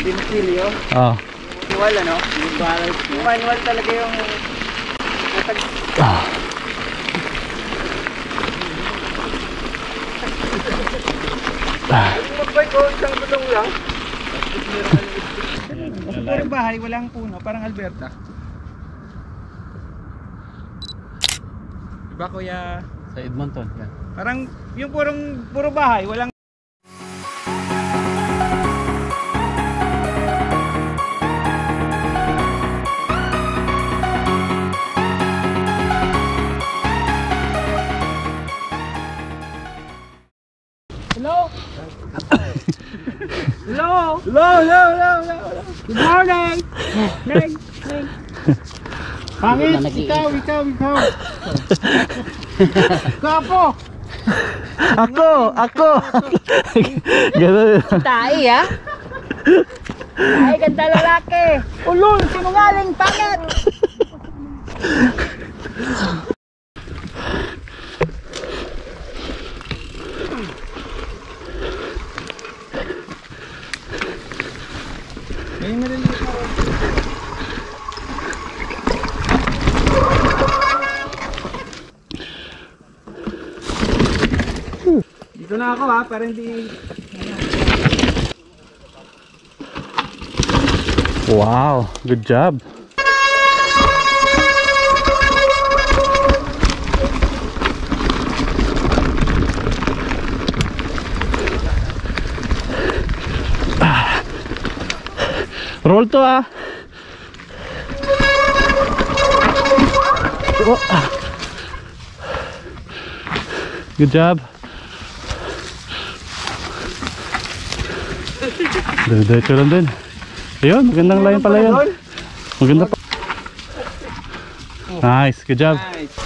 Pinsilyo? Oo. Manual ano? Yung manual talaga yung... Yung magbay ko, isang gulong lang. Kasi puro bahay, walang puno, parang Alberta. Diba kuya? Sa Edmonton. Yan. Parang yung puro bahay, walang... Hello? Hello? Hello? Good morning! Neng! Pangit! Ikaw! Kapo! Ako! Ganun. Tayo ah. Ay, ganda lalaki. Ulol, sinungaling, pangit. May maliliit na rin. Dito na ako ha, para hindi... Wow, good job. Roll to ah. Oh. Good job. Diretso lang din. Ayun, magandang line pala yun. Maganda pa. Nice, good job. Nice.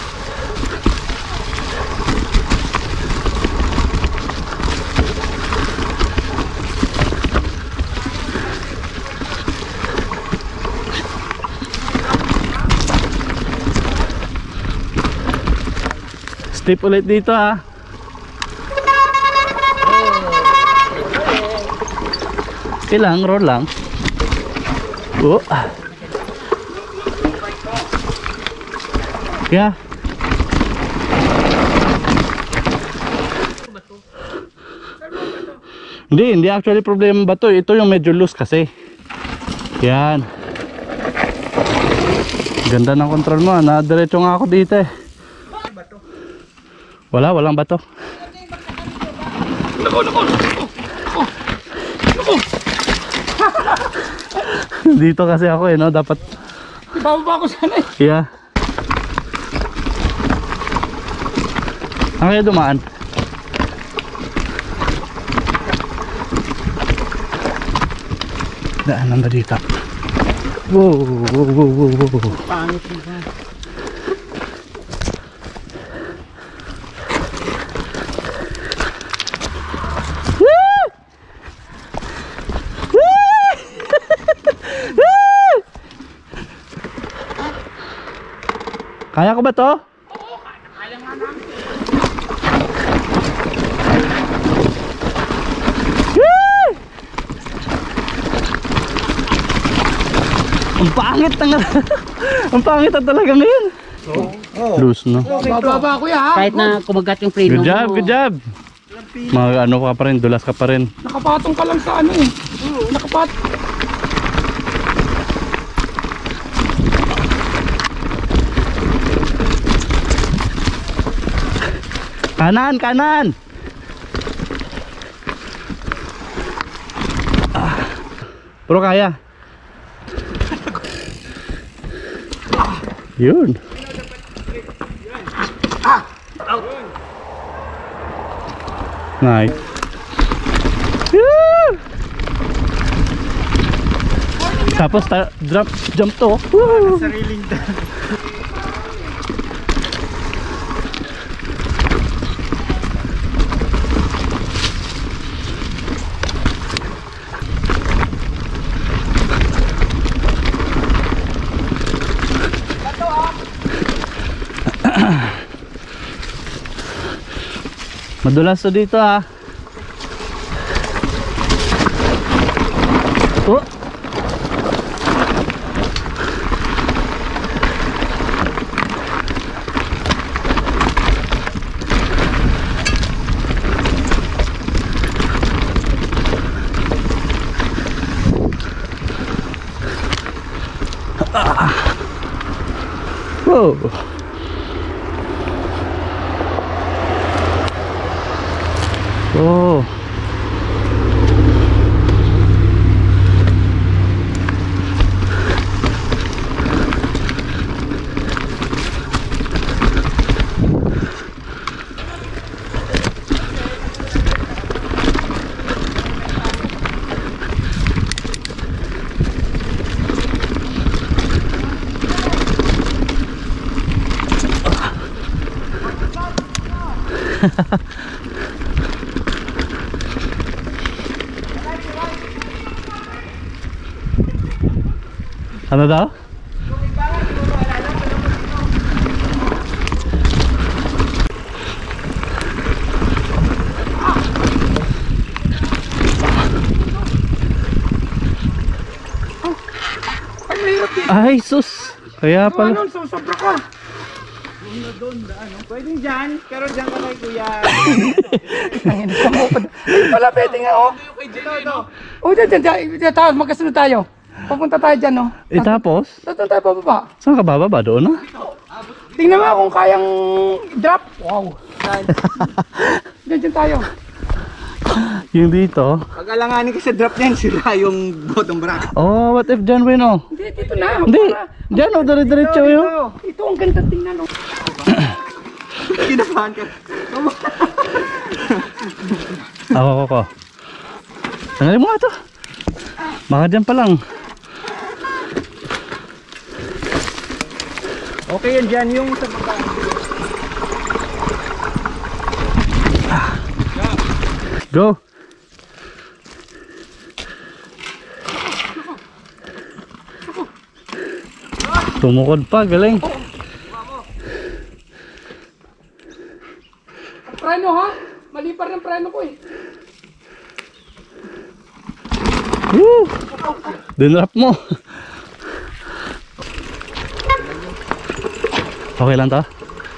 Step ulit dito ah. Ilang roll lang. Oh. Yeah. Hindi actually problema ba to? Ito yung medyo loose kasi. Yan. Ganda ng control mo. Nadiretso nga ako dito eh. Walang bato. Dito kasi ako eh, no? Dapat Ibababa ko sana eh. yeah. Ang kaya dumaan? Daanan ba dito? Wow. Pangit nito. Kaya ko ba to? Oo, kaya nga namin. Ang pangit ang pangit na talaga ngayon. Loose no. Bababa ko ya. Kahit na kumagat yung freedom Good job. Mga ano ka pa rin, dulas ka pa rin. Nakapatong ka lang sa ano eh. Nakapatong. Kanan. Pero kaya. Yun. Nice. Tapos jump to. Sariling daan. Madulas to dito ah. Oh. Whoa. Oh. Ano daw? Ay, sus! Kaya pala. Ano, sobra ka. Pwede dyan, pero dyan ka kay kuya. Ay, pala, pwede nga, oh. Ito. Oh, dyan tayo, magkasunod tayo. Papunta tayo dyan, oh. Eh tapos? Doon tayo pababa. Saan ka bababa? Doon na? Tingnan mo kung kayang drop. Wow. Dyan tayo. Yung dito? Pag alanganin ka sa drop niyan, sila yung bottom bracket. Oh, what if dyan, Win, oh? Hindi, dito na. Hindi! Dyan, oh, dire-diretso yun. Ito, ang ganda tingnan, oh. Kinabahan ka. Ako. Tanggalin mo nga ito. Baka dyan pa lang. Okay yan dyan, yung sa baba. Go! Tumukod pa, galing. Preno, ha? Malipar ng preno ko, eh. Woo! Dinrap mo. Okay lang to?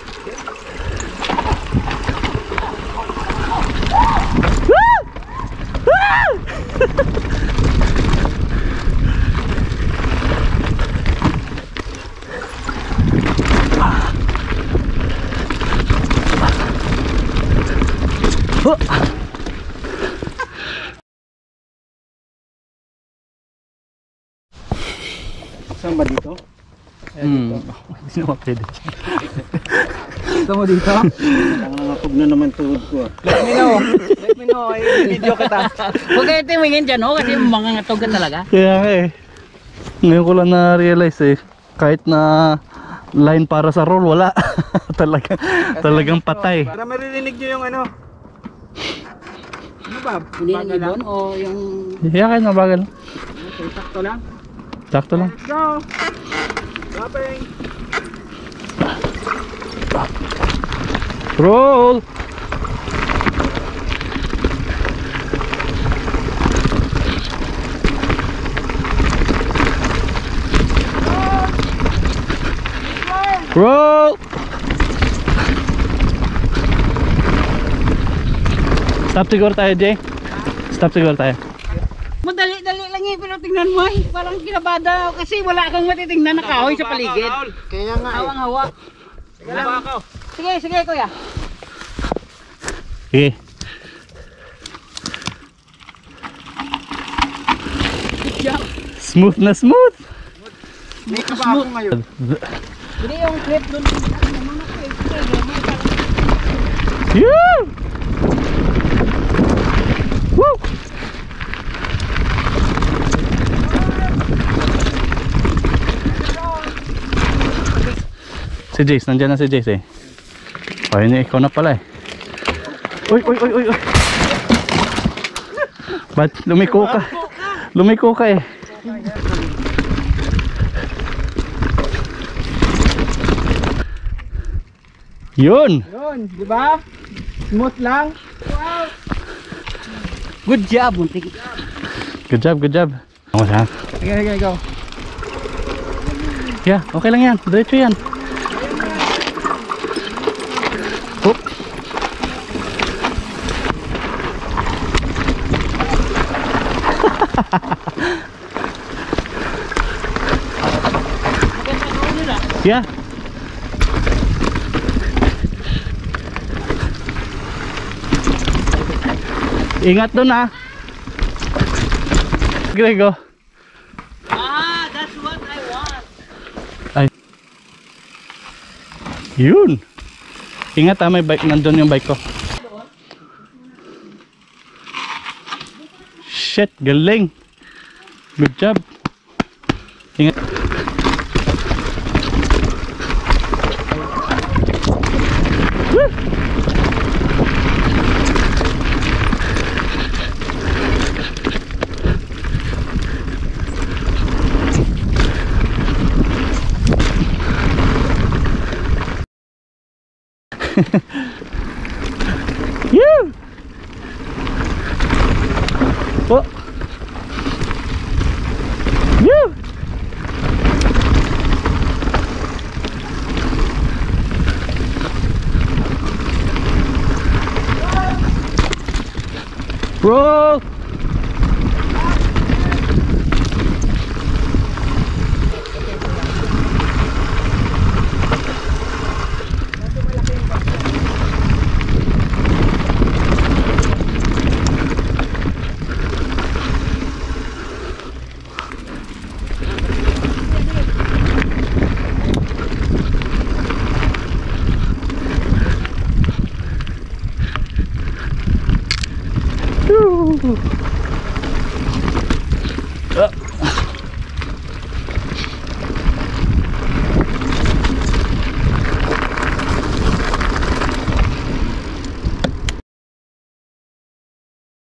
Saan ba dito? Hindi naman pwede. Gusto mo dito? Nakakapag na naman tuhod ko. Let me know. Let me know. I-video kita. Huwag kayo tingin dyan, oh, kasi mga ngatog ka talaga. Kaya nga eh. Ngayon ko lang na-realize eh. Kahit na line para sa roll, wala. Talagang patay. Para maririnig nyo yung ano. Ano ba? Hindi yung ibon o yung... Yakin na bagal. Okay, sakto lang. Sakto lang. Let's go! Dropping! Roll! Roll! Stop siguro tayo, Jay. Stop siguro tayo. Madali-dali lang eh, pero tingnan mo eh. Parang kinabada kasi wala kang matitingnan na kahoy sa paligid. Kaya nga eh. Hawang-hawa. Sige, sige kuya. Sige. Smooth na smooth. May ka ba ako ngayon? Hindi yung clip doon. Yeah! Woo! Si Jace, nandyan na si Jace eh. Oh, yun, ikaw na pala eh. Uy, uy, uy, uy, uy. Ba't lumiko ka? Lumiko ka eh. Yun! Yun, di ba? Smooth lang. Good job, Muntik. Good job, good job. Ako siya. Sige, ikaw. Yeah, okay lang yan. Diretso yan. Oh. Yeah. Ingat doon ah. Grego. That's what I want. Ay. Yun. Ingat ah, may bike. Nandun yung bike ko. Shit, galing. Good job. Ingat. Woo! Yeah. Oh. Yeah. Bro. Woo.